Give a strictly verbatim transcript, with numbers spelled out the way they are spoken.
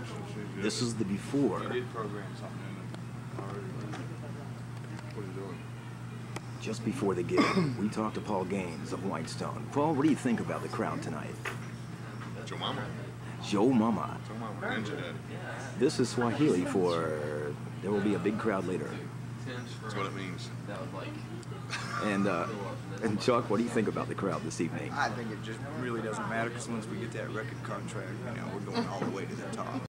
This is the before. Just before the gig, we talked to Paul Gaines of Whitestone. Paul, what do you think about the crowd tonight? Joe Mama. Joe Mama. Joe Mama. Ninja Head. This is Swahili for there will be a big crowd later. That's what it means. And uh, and Chuck, what do you think about the crowd this evening? I think it just really doesn't matter because once we get that record contract, you know, we're going all the way to the top.